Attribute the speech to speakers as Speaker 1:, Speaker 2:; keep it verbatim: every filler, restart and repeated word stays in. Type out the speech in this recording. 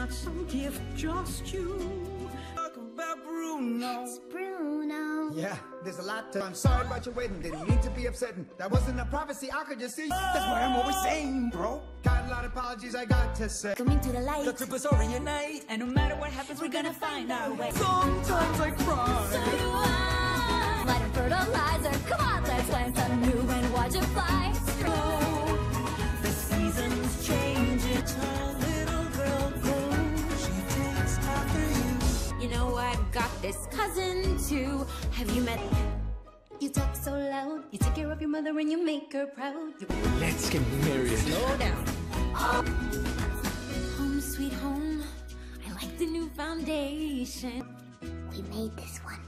Speaker 1: not some gift, just you. Talk about Bruno.
Speaker 2: It's Bruno.
Speaker 3: Yeah, there's a lot to. I'm sorry about your wedding. Didn't mean to be upsetting. That wasn't a prophecy. I could just see. That's why I'm always saying, bro. Got a lot of apologies I got to say.
Speaker 2: Coming to the light.
Speaker 1: The trip is over unite, and no matter what happens, we're gonna find our way. Sometimes I cry.
Speaker 2: So do I. Light a fertilizer. Come on, let's plant some new and watch it fly.
Speaker 1: Oh, the seasons change. It's a little girl grows. She takes after you.
Speaker 2: You know I've got this cousin too. Have you met? You talk so loud. You take care of your mother and you make her proud. You
Speaker 4: Let's get married.
Speaker 2: slow down. Oh. Home sweet home. I like the new foundation. We made this one.